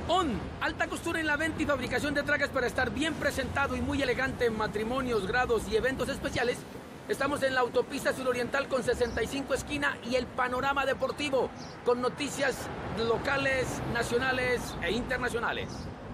ON, alta costura en la venta y fabricación de trajes para estar bien presentado y muy elegante en matrimonios, grados y eventos especiales. Estamos en la autopista suroriental con 65 esquina y el panorama deportivo, con noticias locales, nacionales e internacionales.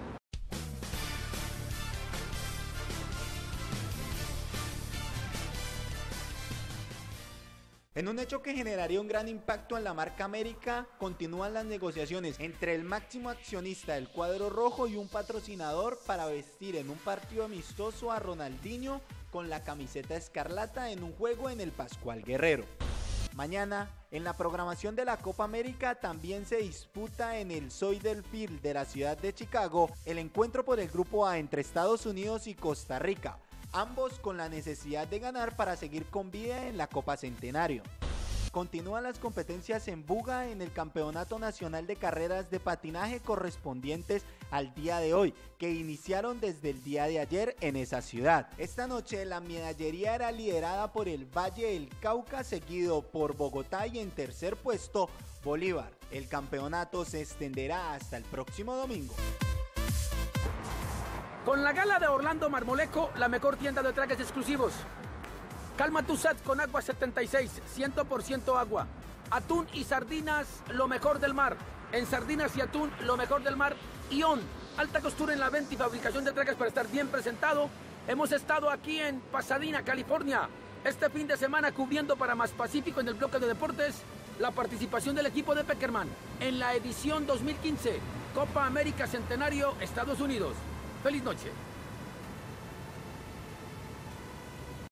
En un hecho que generaría un gran impacto en la marca América, continúan las negociaciones entre el máximo accionista del cuadro rojo y un patrocinador para vestir en un partido amistoso a Ronaldinho con la camiseta escarlata en un juego en el Pascual Guerrero. Mañana, en la programación de la Copa América, también se disputa en el Soldier Field de la ciudad de Chicago el encuentro por el Grupo A entre Estados Unidos y Costa Rica, ambos con la necesidad de ganar para seguir con vida en la Copa Centenario. Continúan las competencias en Buga en el Campeonato Nacional de Carreras de Patinaje correspondientes al día de hoy, que iniciaron desde el día de ayer en esa ciudad. Esta noche la medallería era liderada por el Valle del Cauca, seguido por Bogotá y en tercer puesto Bolívar. El campeonato se extenderá hasta el próximo domingo. Con la gala de Orlando Marmolejo, la mejor tienda de trajes exclusivos. Calma tu sed con agua 76, 100% agua. Atún y sardinas, lo mejor del mar. En sardinas y atún, lo mejor del mar. ON, alta costura en la venta y fabricación de trajes para estar bien presentado. Hemos estado aquí en Pasadena, California, este fin de semana cubriendo para Más Pacífico en el bloque de deportes la participación del equipo de Peckerman en la edición 2015, Copa América Centenario, Estados Unidos. ¡Feliz noche!